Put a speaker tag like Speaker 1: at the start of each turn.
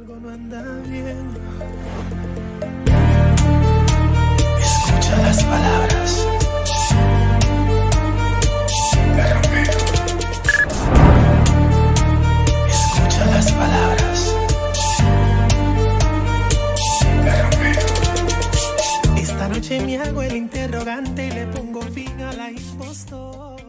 Speaker 1: Algo no anda bien. Escucha las palabras. Escucha las palabras. Esta noche me hago el interrogante y le pongo fin a la impostora.